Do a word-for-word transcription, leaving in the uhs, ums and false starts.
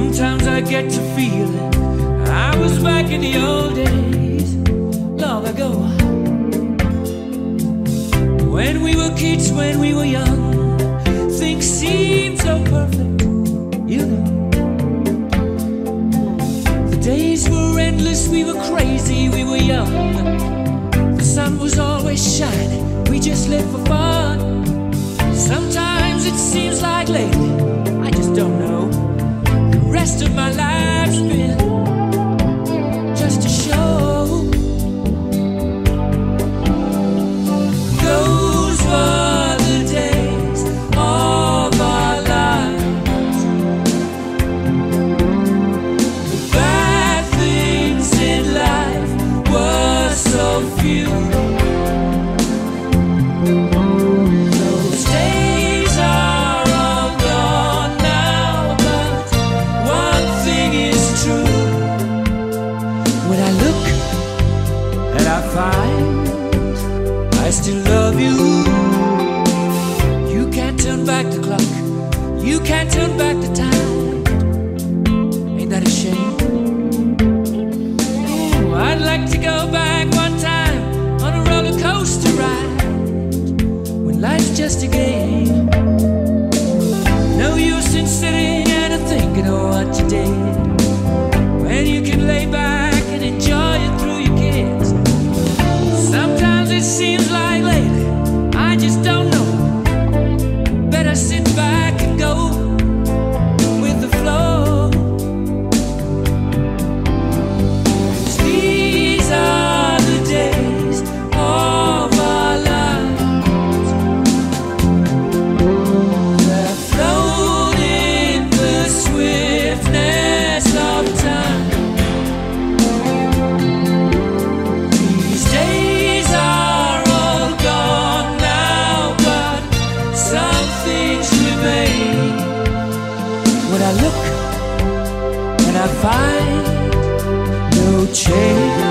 Sometimes I get to feeling I was back in the old days, long ago, when we were kids, when we were young. Things seemed so perfect, you know. The days were endless, we were crazy, we were young. The sun was always shining, we just lived for fun. Sometimes it seems like lately, I just don't know, the rest of my life's been just a show. Those were the days of our lives. The bad things in life were so few. I still love you. You can't turn back the clock, you can't turn back the time. Ain't that a shame? Ooh, I'd like to go back one time on a roller coaster ride, when life's just a game. No use in sitting and thinking of what you did, when you can lay back and enjoy it through your kids. Sometimes it seems like lately, I just don't know, better sit back and go with the flow. 'Cause these are the days of our lives that float in the swiftness of time. These days are all gone now, but some things remain. When I look and I find no change.